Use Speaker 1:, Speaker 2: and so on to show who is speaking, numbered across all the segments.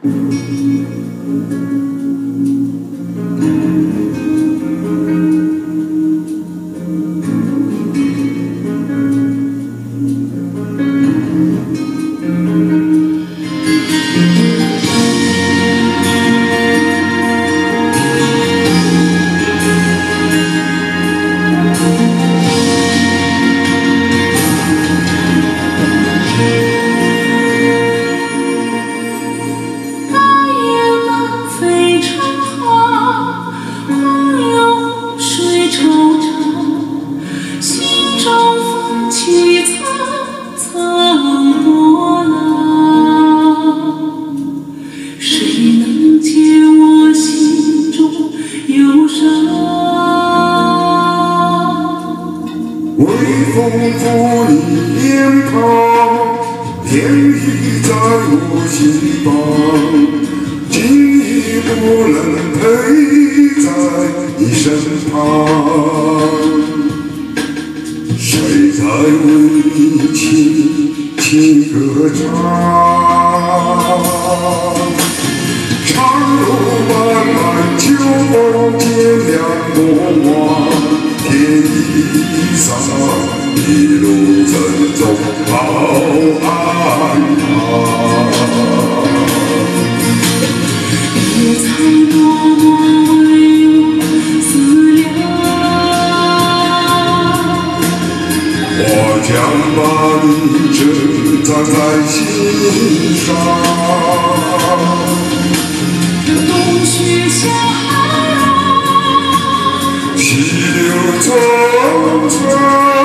Speaker 1: 微风拂你脸庞，天意在我心房，今已不能陪在你身旁。谁在为你轻轻歌唱？长路漫漫，秋风渐凉过往。 天地上，一路珍重好安康。
Speaker 2: 也曾多么为我思量，
Speaker 1: 我将把你珍藏在心上。
Speaker 2: 这冬雪下海洋，
Speaker 1: 溪流匆匆，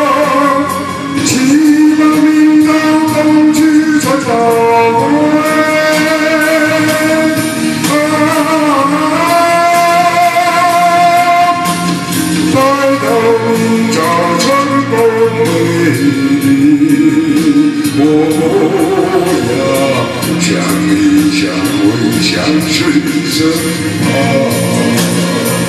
Speaker 1: 骑马鸣到东去才到归。来到明朝春风美丽，我呀，相依相偎相随身旁。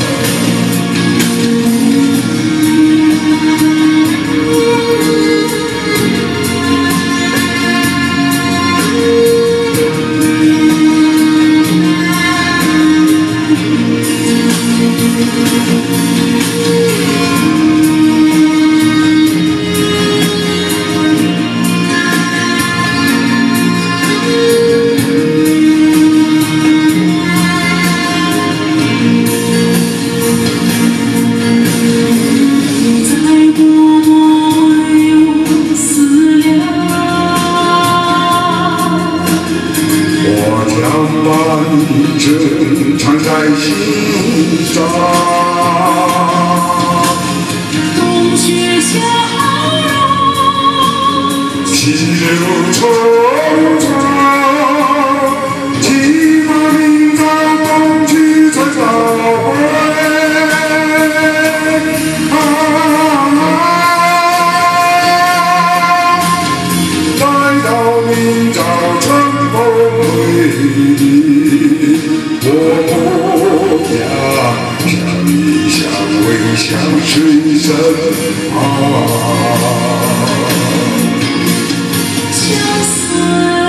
Speaker 1: 把你珍藏在心上，
Speaker 2: 冬雪下海洋，
Speaker 1: 溪流匆匆，骑马鸣到东去才早归。来到明朝春风美丽。 我呀，相依相偎，相随身旁。
Speaker 2: 相思。